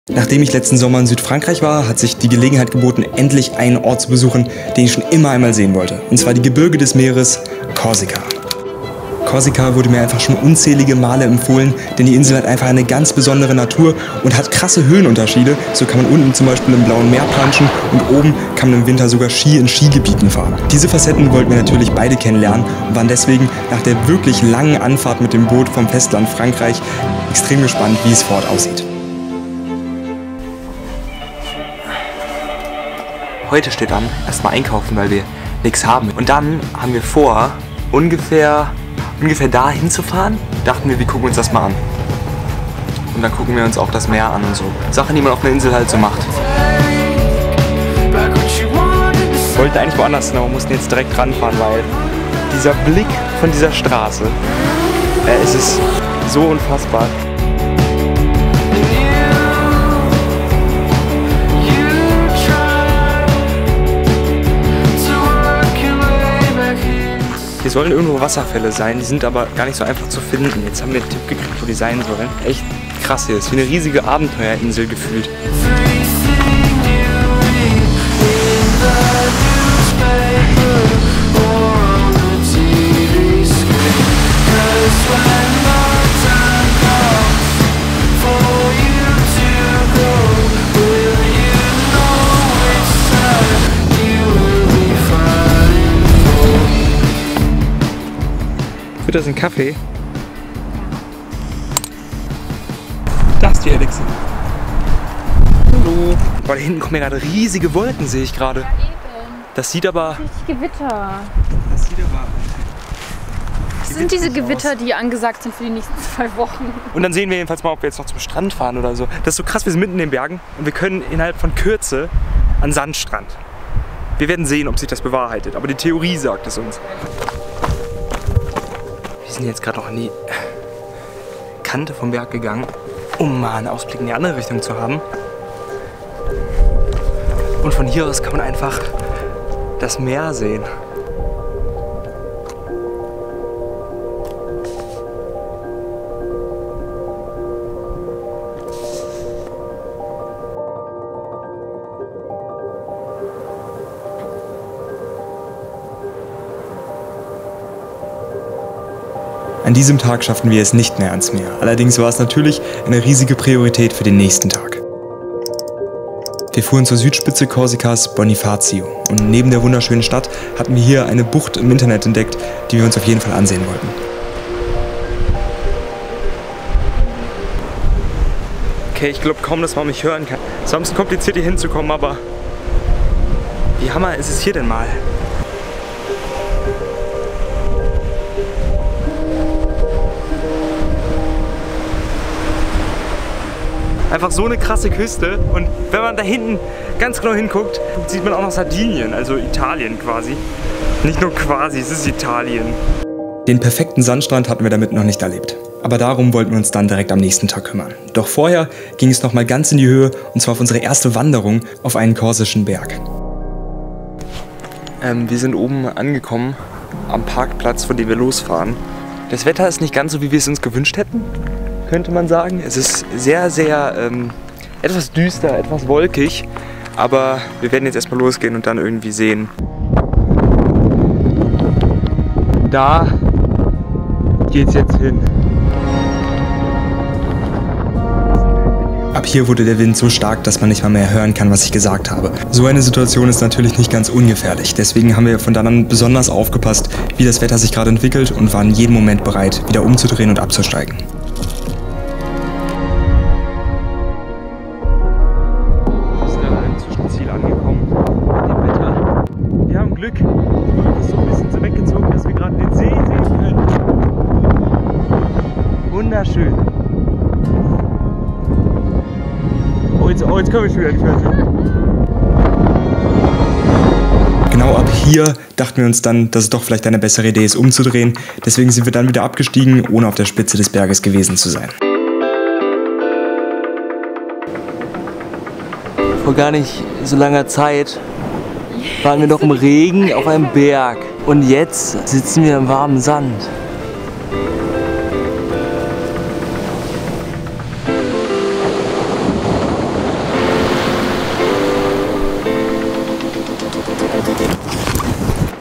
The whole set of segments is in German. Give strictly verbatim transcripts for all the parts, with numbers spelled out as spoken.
Nachdem ich letzten Sommer in Südfrankreich war, hat sich die Gelegenheit geboten, endlich einen Ort zu besuchen, den ich schon immer einmal sehen wollte. Und zwar die Gebirge des Meeres, Korsika. Korsika wurde mir einfach schon unzählige Male empfohlen, denn die Insel hat einfach eine ganz besondere Natur und hat krasse Höhenunterschiede. So kann man unten zum Beispiel im Blauen Meer planschen und oben kann man im Winter sogar Ski in Skigebieten fahren. Diese Facetten wollten wir natürlich beide kennenlernen und waren deswegen nach der wirklich langen Anfahrt mit dem Boot vom Festland Frankreich extrem gespannt, wie es vor Ort aussieht. Heute steht an, erstmal einkaufen, weil wir nichts haben. Und dann haben wir vor, ungefähr, ungefähr da hinzufahren. Dachten wir, wir gucken uns das mal an. Und dann gucken wir uns auch das Meer an und so. Sachen, die man auf einer Insel halt so macht. Wir wollten eigentlich woanders hin, aber mussten jetzt direkt ranfahren, weil dieser Blick von dieser Straße, äh, es ist so unfassbar. Hier sollen irgendwo Wasserfälle sein, die sind aber gar nicht so einfach zu finden. Jetzt haben wir einen Tipp gekriegt, wo die sein sollen. Echt krass hier, das ist wie eine riesige Abenteuerinsel gefühlt. Wird das ein Kaffee? Da ist die Alexa. Hallo. Boah, da hinten kommen ja gerade riesige Wolken, sehe ich gerade. Das sieht aber... Richtig Gewitter. Das sieht aber... Das sind diese Gewitter, die angesagt sind für die nächsten zwei Wochen. Und dann sehen wir jedenfalls mal, ob wir jetzt noch zum Strand fahren oder so. Das ist so krass, wir sind mitten in den Bergen und wir können innerhalb von Kürze an Sandstrand. Wir werden sehen, ob sich das bewahrheitet, aber die Theorie sagt es uns. Wir sind jetzt gerade noch an die Kante vom Berg gegangen, um mal einen Ausblick in die andere Richtung zu haben. Und von hier aus kann man einfach das Meer sehen. An diesem Tag schafften wir es nicht mehr ans Meer. Allerdings war es natürlich eine riesige Priorität für den nächsten Tag. Wir fuhren zur Südspitze Korsikas, Bonifacio. Und neben der wunderschönen Stadt hatten wir hier eine Bucht im Internet entdeckt, die wir uns auf jeden Fall ansehen wollten. Okay, ich glaube kaum, dass man mich hören kann. Es war ein bisschen kompliziert hier hinzukommen, aber wie Hammer ist es hier denn mal? Einfach so eine krasse Küste und wenn man da hinten ganz genau hinguckt, sieht man auch noch Sardinien, also Italien quasi. Nicht nur quasi, es ist Italien. Den perfekten Sandstrand hatten wir damit noch nicht erlebt. Aber darum wollten wir uns dann direkt am nächsten Tag kümmern. Doch vorher ging es noch mal ganz in die Höhe und zwar auf unsere erste Wanderung auf einen korsischen Berg. Ähm, wir sind oben angekommen am Parkplatz, von dem wir losfahren. Das Wetter ist nicht ganz so, wie wir es uns gewünscht hätten, könnte man sagen. Es ist sehr, sehr ähm, etwas düster, etwas wolkig, aber wir werden jetzt erstmal losgehen und dann irgendwie sehen. Da geht's jetzt hin. Ab hier wurde der Wind so stark, dass man nicht mal mehr hören kann, was ich gesagt habe. So eine Situation ist natürlich nicht ganz ungefährlich. Deswegen haben wir von dann an besonders aufgepasst, wie das Wetter sich gerade entwickelt und waren jeden Moment bereit, wieder umzudrehen und abzusteigen. Glück. Die Wolke ist so ein bisschen so weggezogen, dass wir gerade den See sehen können. Wunderschön. Oh, jetzt, oh, jetzt können wir schon wieder nicht mehr sehen. Genau ab hier dachten wir uns dann, dass es doch vielleicht eine bessere Idee ist, umzudrehen. Deswegen sind wir dann wieder abgestiegen, ohne auf der Spitze des Berges gewesen zu sein. Vor gar nicht so langer Zeit waren wir noch im Regen auf einem Berg und jetzt sitzen wir im warmen Sand.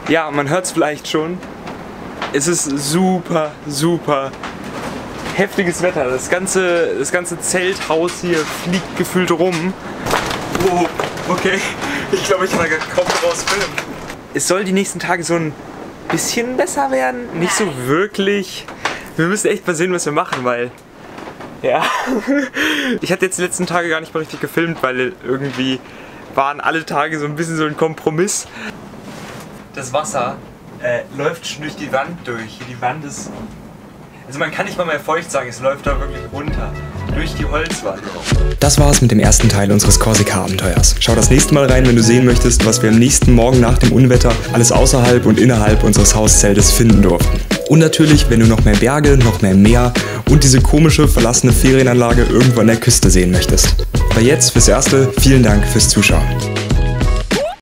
Ja, man hört es vielleicht schon. Es ist super, super heftiges Wetter. Das ganze, das ganze Zelthaus hier fliegt gefühlt rum. Oh, okay. Ich glaube, ich kann kaum draus filmen. Es soll die nächsten Tage so ein bisschen besser werden. Nicht so wirklich. Wir müssen echt mal sehen, was wir machen, weil... Ja. Ich hatte jetzt die letzten Tage gar nicht mal richtig gefilmt, weil irgendwie waren alle Tage so ein bisschen so ein Kompromiss. Das Wasser äh, läuft schon durch die Wand durch. Die Wand ist... Also man kann nicht mal mehr feucht sagen, es läuft da wirklich runter. Durch die Holzwand. Das war's mit dem ersten Teil unseres Korsika-Abenteuers. Schau das nächste Mal rein, wenn du sehen möchtest, was wir am nächsten Morgen nach dem Unwetter alles außerhalb und innerhalb unseres Hauszeltes finden durften. Und natürlich, wenn du noch mehr Berge, noch mehr Meer und diese komische, verlassene Ferienanlage irgendwo an der Küste sehen möchtest. Aber jetzt fürs Erste, vielen Dank fürs Zuschauen.